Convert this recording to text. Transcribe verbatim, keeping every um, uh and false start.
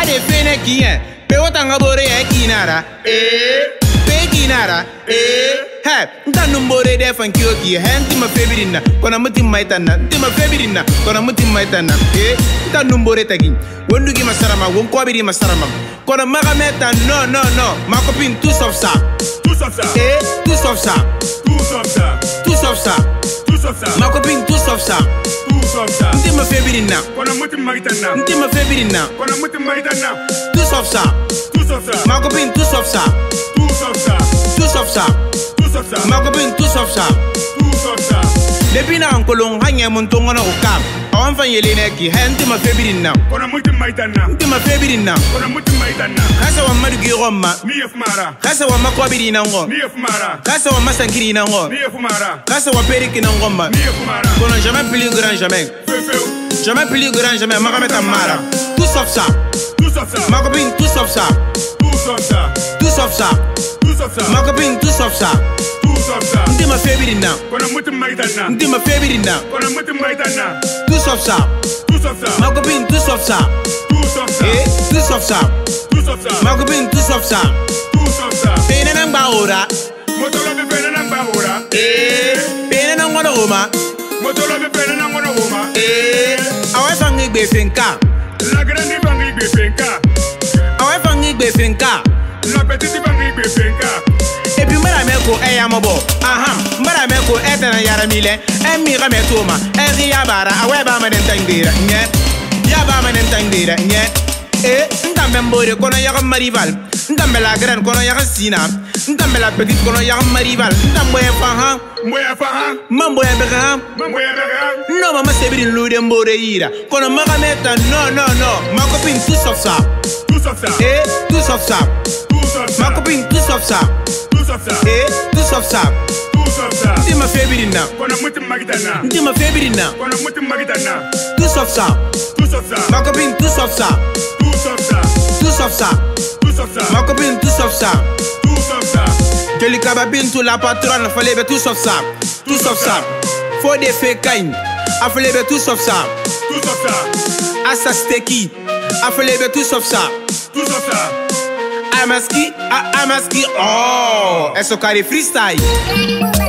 de fene qui est. Pe otanga bore e kinara. Eh. Pe kinara. Eh. Hey, ntanumbore de fankio ki henti ma febirina. Kona muti maitana. Nti ma febirina. Kona muti maitana. Eh. Ntanumbore tagi. Wondu gi masarama. Wonko abiri masarama. Kona magameta. No, no, no. Ma copine tout sauf ça. Tout sauf ça. Eh. Tout sauf ça. Tout sauf ça. Tout sauf ça. Tout sauf ça. Ma copine tout sauf ça. Tout sauf ça. Nti ma febirina. Kona muti maitana. Nti ma febirina. Kona muti maitana. Tout sauf ça. Tout sauf ça. Ma copine tout sauf ça. Tout sauf ça. Tout sauf ça. Tout sauf ça. Ma copine tout sauf ça. Tout sauf ça. Depuis na ankolong hanya muntongo na ukam. Awan fan yelene ki henti ma febirina. Kona muti maitana. Nti ma febirina. Kona muti maitana. Kasa wa madu gi romma. Ni yefumara. Kasa wa makwabiri na ngo. Ni yefumara. Kasa wa masankiri na ngo. Ni yefumara. Kasa wa periki na ngomba. Ni yefumara. Kona jamais plus grand jamais. Fefeu. Jamais plus grand jamais. Makameta mara. Tout sauf ça. Tout sauf ça. Ma copine tout sauf ça. Tout sauf ça. Tout sauf ça. Tout sauf ça. Ma copine tout sauf ça. Tout sauf ça. Nti ma febirina. Kona muti maitana. Nti ma febirina. Kona muti maitana. Tout sauf ça. Tout sauf ça. Ma copine tout sauf ça. Tout sauf ça. Eh, tout sauf ça. Tout sauf ça. Ma copine tout sauf ça. Tout sauf ça. Pene nang baora. Motola be pene nang baora. Eh, pene nang ngono homa. Motola be pene nang ngono homa. Eh, awe fangi gbe fenka. La grande bangi be fenka. Awe fangi gbe fenka. La petite bangi be fenka. Et puis mbara meko e yamobo. Aha, mbara meko e tana yara mile. E mi ga metoma. E ri yabara awe ba ma den tangira. Nye. Ya ba ma den tangira. Nye. Eh, ndambe mbore kono yaga marival. Ndambe la grande kono yaga sina. Ndambe la petite kono yaga marival. Ndambo e faha. Moya faha. Mambo e bega. Mambo ya bega. No mama sebiri lude mbore ira. Kono maga meta no no no. Ma copine tout sauf ça. Tout sauf ça. Eh, tout sauf ça. Tout sauf ça. Ma copine tout sauf ça. Tout sauf ça. Eh, tout sauf ça. Tout sauf ça. Nti ma febirina. Kona muti magitana. Nti ma febirina. Kona muti magitana. Tout sauf ça. Tout sauf ça. Ma copine tout sauf ça. Tout sauf ça. Tout sauf ça. Tout sauf ça. Ma copine tout sauf ça. Tout sauf ça. Joli kababine tout la patronne fallait be tout sauf ça. Tout sauf ça. Faut des fécailles. A fallait be tout sauf ça. Tout sauf ça. Assa steki. A fallait be tout sauf ça. Tout sauf ça. Amaski, a amaski. Oh, est-ce qu'on a freestyle?